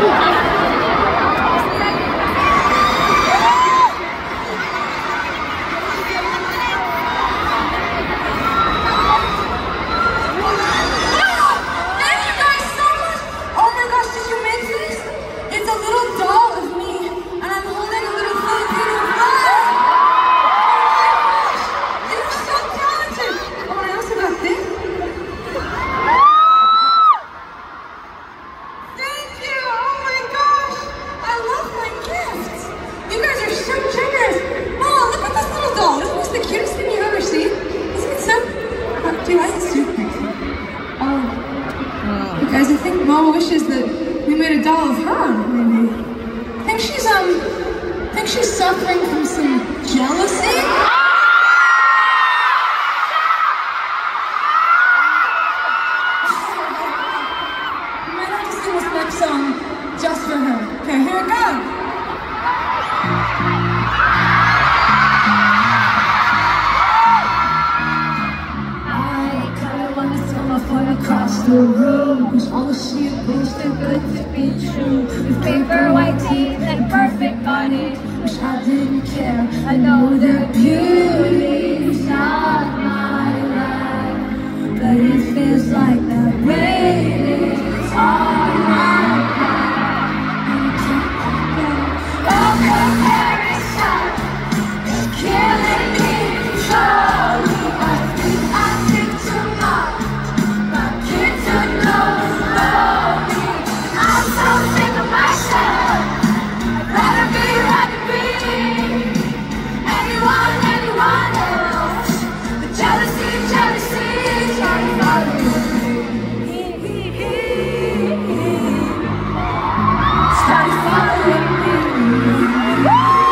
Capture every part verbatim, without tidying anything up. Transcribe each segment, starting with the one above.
Guys, I think Mama wishes that we made a doll of her, maybe. I think she's, um, I think she's suffering from some jealousy. We might have to sing this next song just for her. Okay, here it goes. Across the room, cause all the shit was too good to be true. With paper white teeth and perfect body, wish I didn't care. I know that beauty's not my life, but it feels like that rain is on my life. You can't go. Oh, comparison is killing me slowly. I think I think too much. I'm so sick of myself. I'd rather be, rather be anyone, anyone else. But jealousy, jealousy is trying to follow me. Started following me.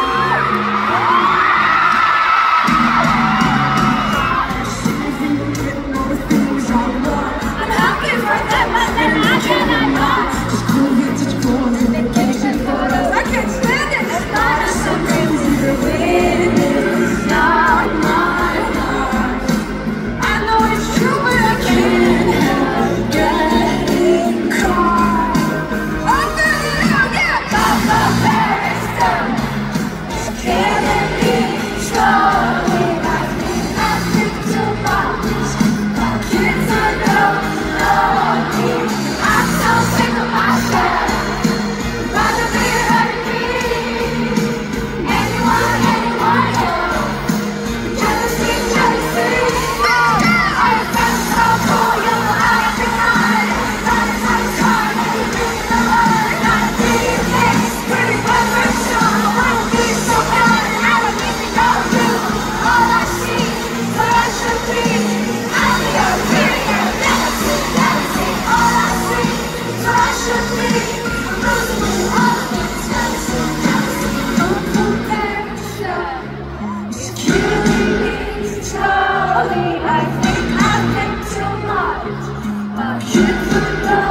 I'm happy for them, but then I cannot not. Just cool here, touch phones and vacation photos. I can't stand it. As long as some crazy the wind is not my heart. I know it's true, but I can't help getting caught. Oh, baby, oh, yeah. Papa Barrister is killing me slowly. I think I think too much. My kids are no, no. I'm so sick of myself. Rather be, rather be anyone, anyone else. Jealousy, jealousy. I felt so cool, you know I deny. Not as I tried, everything in the world. Not a pretty face, pretty perfection. I wanna be so good, and I don't need to know you. All I see is what I should be. I'm the inferior, jealousy, jealousy. All I see is what I should be. I'm losing with all of this jealousy, jealousy. No comparison. It's killing me slowly. I think I think too much. My kids are